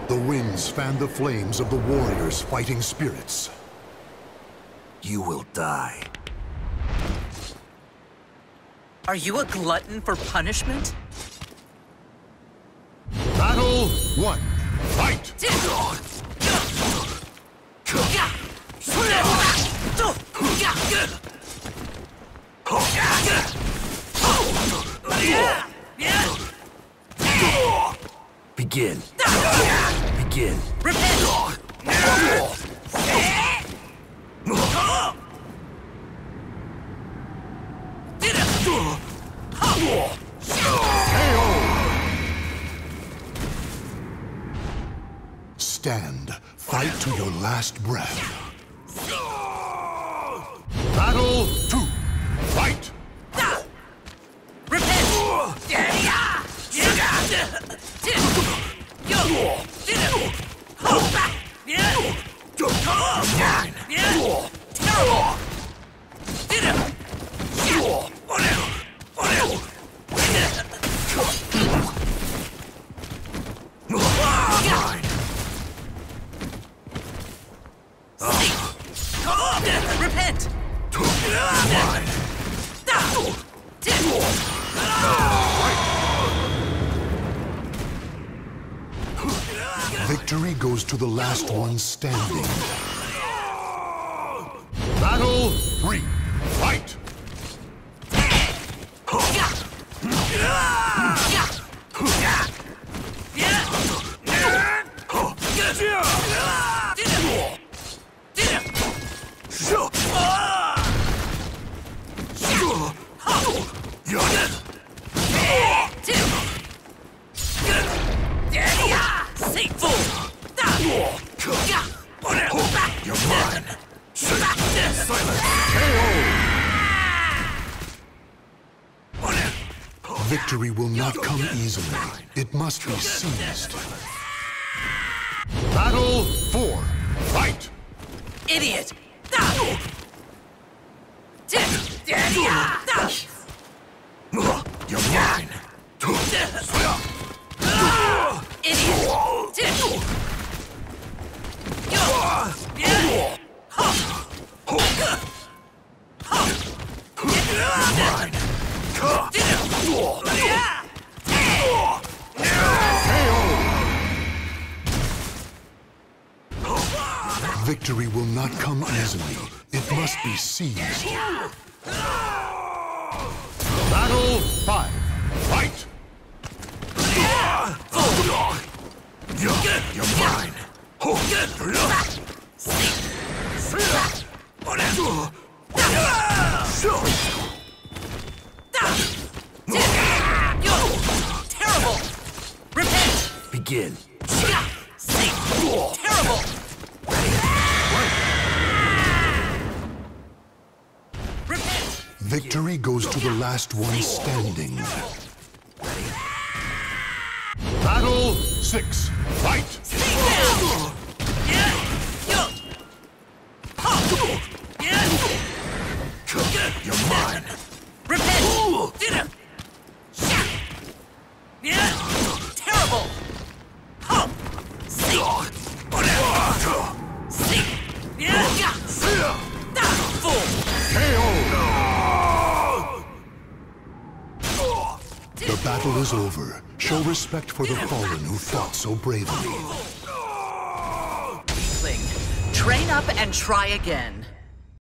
The winds fan the flames of the warriors' fighting spirits. You will die. Are you a glutton for punishment? Battle 1. Fight! Begin. Begin. Repent! Stand. Fight to your last breath. Battle 2. Fight! Repent! Repent! Victory goes to the last one standing. Battle 3. Fight! You're mine. Silence. Victory will not come easily. It must be seized. Battle 4. Fight! Idiot! You're mine. Victory will not come easily. It must be seized. Battle 5. Fight! You're mine. Terrible! Repent! Begin. Terrible! Repent! Victory goes to the last one standing. Battle 6. Fight! You're mine. Repent! Terrible! Fool! The battle is over. Show respect for the fallen who fought so bravely. Train up and try again.